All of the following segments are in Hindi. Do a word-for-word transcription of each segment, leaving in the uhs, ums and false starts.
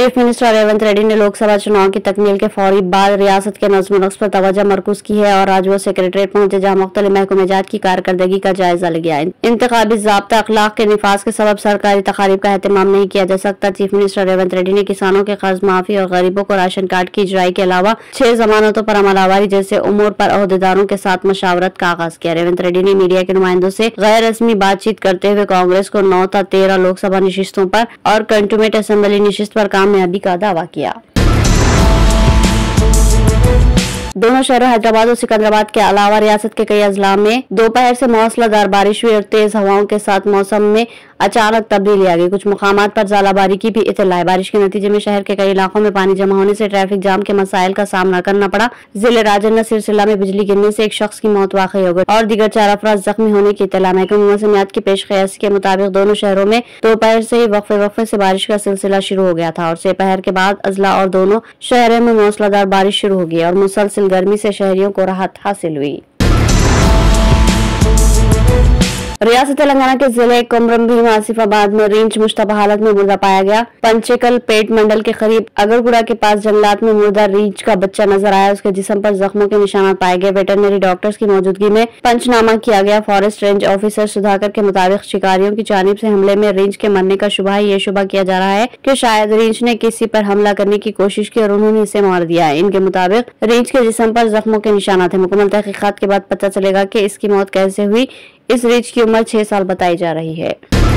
चीफ मिनिस्टर रेवंत रेड्डी ने लोकसभा चुनाव की तकमील के फौरी बाद रियासत के नज़्म नक्श पर तवज्जो मरकूज की है और आज वो सेक्रेटरीट पहुंचे जहां मुख्तलिफ महकमेजात की कारकर्दगी का जायजा लिया। इंतखाबी ज़ाब्ता अखलाक के निफाज के सबब सरकारी तकारीब का एहतमाम नहीं किया जा सकता। चीफ मिनिस्टर रेवंत रेड्डी ने किसानों के कर्ज माफी और गरीबों को राशन कार्ड की इजराई के अलावा छह जमानतों पर अमलावरी जैसे उमूर पर अहदेदारों के साथ मशावरत का आगाज किया। रेवंत रेड्डी ने मीडिया के नुमाइंदों से गैर रस्मी बातचीत करते हुए कांग्रेस को नौ था तेरह लोकसभा निशिस्तों पर और कंटोनमेंट असेंबली निशिस्त पर कामयाबी का दावा किया। दोनों शहरों हैदराबाद और सिकंदराबाद के अलावा रियासत के कई अजला में दोपहर से मौसलाधार बारिश हुई और तेज हवाओं के साथ मौसम में अचानक तब्दीली आ गई। कुछ मुकामात पर ज़ालाबारी की भी इत्तला है। बारिश के नतीजे में शहर के कई इलाकों में पानी जमा होने से ट्रैफिक जाम के मसाइल का सामना करना पड़ा। जिले राजन सिलसिला में बिजली गिरने से एक शख्स की मौत वाक़ई हो गई और दीगर चार अफराद जख्मी होने की इत्तला। महकमा मौसमियात की पेशकश के मुताबिक दोनों शहरों में दोपहर से ही वक्फे वक्फे से बारिश का सिलसिला शुरू हो गया था और दोपहर के बाद अजला और दोनों शहरों में मौसलाधार बारिश शुरू हो गई और मुसलसल गर्मी से शहरियों को राहत हासिल हुई। रियासत तेलंगाना के जिले कुमरम भीम आसिफाबाद में रेंज मुश्तबा हालत में मुर्दा पाया गया। पंचेकल पेट मंडल के करीब अगरगुड़ा के पास जंगलात में मुर्दा रींच का बच्चा नजर आया। उसके जिस्म पर जख्मों के निशानात पाए गए। वेटरनरी डॉक्टर्स की मौजूदगी में पंचनामा किया गया। फॉरेस्ट रेंज ऑफिसर सुधाकर के मुताबिक शिकारियों की जानिब से हमले में रेंज के मरने का शुबा है। ये शुबा किया जा रहा है कि शायद रेंज ने किसी पर हमला करने की कोशिश की और उन्होंने इसे मार दिया है। इनके मुताबिक रेंज के जिस्म पर जख्मों के निशानात है। मुकम्मल तहकीकात के बाद पता चलेगा कि इसकी मौत कैसे हुई। इस रेंज की उम्र छह साल बताई जा रही है।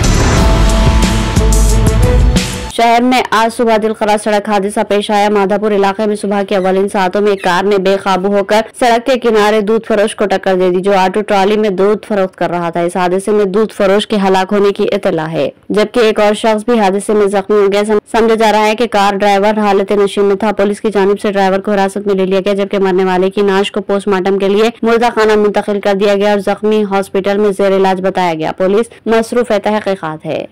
शहर में आज सुबह दिलखराज सड़क हादसा पेश आया। माधापुर इलाके में सुबह के अवलिन सातों में एक कार ने बेकाबू होकर सड़क के किनारे दूध फरोश को टक्कर दे दी जो ऑटो ट्रॉली में दूध फरोख्त कर रहा था। इस हादसे में दूध फरोश के हलाक होने की इत्तला है जबकि एक और शख्स भी हादसे में जख्मी हो गया। समझा जा रहा है कि कार ड्राइवर हालत नशीन में था। पुलिस की जानिब से ड्राइवर को हिरासत में ले लिया गया जबकि मरने वाले की नाश को पोस्टमार्टम के लिए मुर्दा खाना मुंतकिल कर दिया गया और जख्मी हॉस्पिटल में जेर इलाज बताया गया। पुलिस मसरूफ तहकीकात है।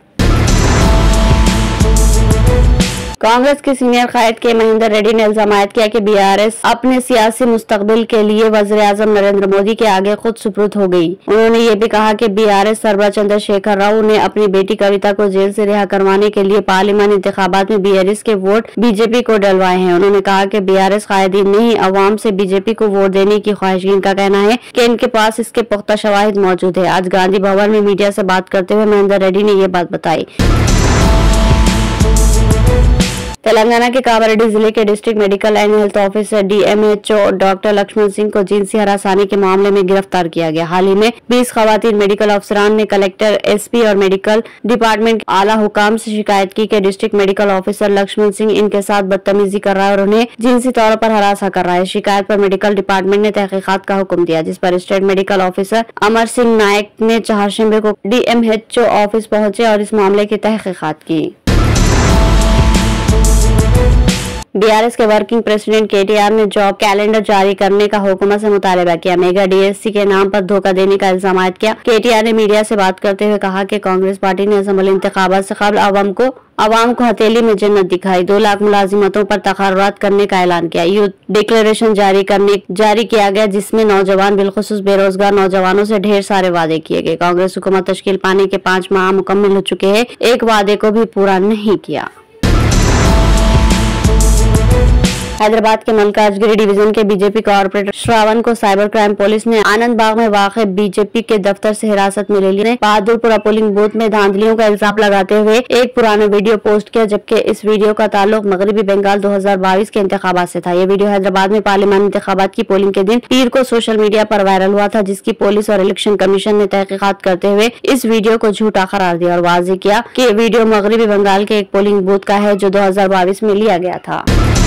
कांग्रेस के सीनियर कायद के महेंद्र रेड्डी ने इल्जाम आयद किया कि बीआरएस अपने सियासी मुस्तकबिल के लिए वज़ीर आज़म नरेंद्र मोदी के आगे खुद सुपुर्द हो गई। उन्होंने ये भी कहा कि बीआरएस सरबराह चंद्रशेखर राव ने अपनी बेटी कविता को जेल से रिहा करवाने के लिए पार्लियामानी इंतखाबात में बीआरएस के वोट बीजेपी को डलवाए हैं। उन्होंने कहा कि बीआरएस कायदीन ने ही अवाम से बीजेपी को वोट देने की ख्वाहिश की। इनका कहना है कि इनके पास इसके पुख्ता शवाहिद मौजूद है। आज गांधी भवन में मीडिया से बात करते हुए महेंद्र रेड्डी ने ये बात बताई। तेलंगाना के कामारेड्डी जिले के district medical and health officer DMHO doctor Lakshman Singh को जिनसी हरासानी के मामले में गिरफ्तार किया गया। हाल ही में बीस खवातीन मेडिकल अफसरान ने कलेक्टर, एसपी और मेडिकल डिपार्टमेंट के आला हुकाम से शिकायत की कि district medical officer Lakshman Singh इनके साथ बदतमीजी कर रहा है और उन्हें जिनसी तौर पर हरासा कर रहा है। शिकायत पर मेडिकल डिपार्टमेंट ने तहकीकात का हुक्म दिया जिस पर state medical officer Amar Singh Nayak ने चारशंबे को डीएमएचओ ऑफिस पहुंचे और इस मामले की तहकीकात की। बीआरएस के वर्किंग प्रेसिडेंट केटीआर ने जॉब कैलेंडर जारी करने का हुकूमत से मुतालबा किया। मेगा डीएससी के नाम पर धोखा देने का इल्जाम आयद किया। केटीआर ने मीडिया से बात करते हुए कहा कि कांग्रेस पार्टी ने असेंबली इंतखाबात से कबल अवाम को अवाम को हथेली में जन्नत दिखाई। दो लाख मुलाजिमतों पर तकर्रुरात करने का ऐलान किया। यूथ डिक्लेरेशन जारी करने जारी किया गया जिसमें नौजवान बिलखुसूस बेरोजगार नौजवानों से ढेर सारे वादे किए गए। कांग्रेस हुकूमत तश्कील पाने के पाँच माह मुकम्मल हो चुके हैं, एक वादे को भी पूरा नहीं किया। हैदराबाद के मलकाजगिरी डिवीजन के बीजेपी कॉर्पोरेटर श्रावण को साइबर क्राइम पुलिस ने आनंद बाग में वाक़ बीजेपी के दफ्तर से हिरासत में ले लिया। बहादुरपुरा पोलिंग बूथ में धांधलियों का इल्जाम लगाते हुए एक पुराना वीडियो पोस्ट किया जबकि इस वीडियो का ताल्लुक मगरबी बंगाल दो हजार बाईस के इंतखाबात से था। ये वीडियो हैदराबाद में पार्लियामानी इंतखाबात की पोलिंग के दिन पीर को सोशल मीडिया पर वायरल हुआ था जिसकी पुलिस और इलेक्शन कमीशन ने तहकीकात करते हुए इस वीडियो को झूठा करार दिया और वाज़ेह किया कि ये वीडियो मगरबी बंगाल के एक पोलिंग बूथ का है जो दो हजार बाईस में लिया गया था।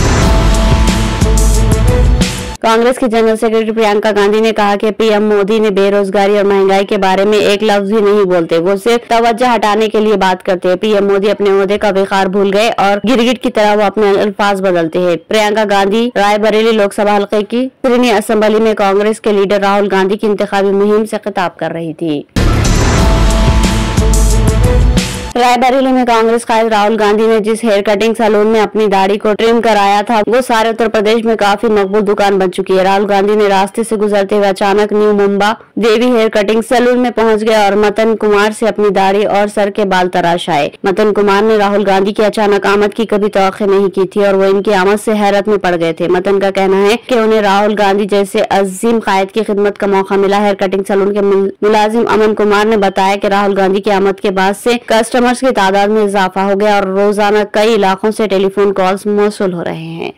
कांग्रेस की जनरल सेक्रेटरी प्रियंका गांधी ने कहा कि पीएम मोदी ने बेरोजगारी और महंगाई के बारे में एक लफ्ज भी नहीं बोलते, वो सिर्फ तवज्जो हटाने के लिए बात करते हैं। पीएम मोदी अपने ओहदे का विकार भूल गए और गिरगिट की तरह वो अपने अल्फाज बदलते हैं। प्रियंका गांधी रायबरेली लोकसभा हल्के की त्रिनी असेंबली में कांग्रेस के लीडर राहुल गांधी की इंतखाबी मुहिम से खिताब कर रही थी। रायबरेली में कांग्रेस कायद राहुल गांधी ने जिस हेयर कटिंग सैलून में अपनी दाढ़ी को ट्रिम कराया था, वो सारे उत्तर प्रदेश में काफी मकबूल दुकान बन चुकी है। राहुल गांधी ने रास्ते से गुजरते हुए अचानक new Mumba Devi hair cutting salon में पहुंच गए और मदन कुमार से अपनी दाढ़ी और सर के बाल तराश आए। मदन कुमार ने राहुल गांधी की अचानक आमद की कभी तवक्को नहीं की थी और वो इनकी आमद से हैरत में पड़ गए थे। मदन का कहना है कि उन्हें राहुल गांधी जैसे अजीम कायद की खिदमत का मौका मिला। हेयर कटिंग सैलून के मुलाजिम अमन कुमार ने बताया कि राहुल गांधी की आमद के बाद से कस्टमर्स की तादाद में इजाफा हो गया और रोजाना कई इलाकों से टेलीफोन कॉल्स मौसूल हो रहे हैं।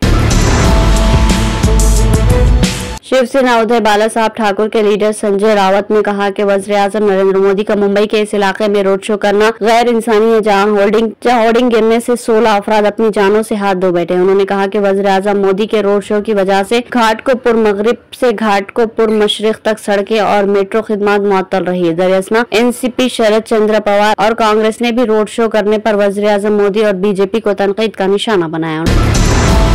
शिवसेना उदय बाला साहब ठाकुर के लीडर संजय रावत ने कहा कि वज़ीर-ए-आज़म नरेंद्र मोदी का मुंबई के इस इलाके में रोड शो करना गैर इंसानी है, जहां होर्डिंग जहां होर्डिंग गिरने से सोलह अफराद अपनी जानों से हाथ धो बैठे। उन्होंने कहा कि वज़ीर-ए-आज़म मोदी के रोड शो की वजह से घाटकोपर मगरिब से घाटकोपर मशरिक तक सड़कें और मेट्रो खिदमत मुअत्तल रही है। दरअसल एनसीपी शरद चंद्र पवार और कांग्रेस ने भी रोड शो करने पर वज़ीर-ए-आज़म मोदी और बीजेपी को तनकीद का निशाना बनाया।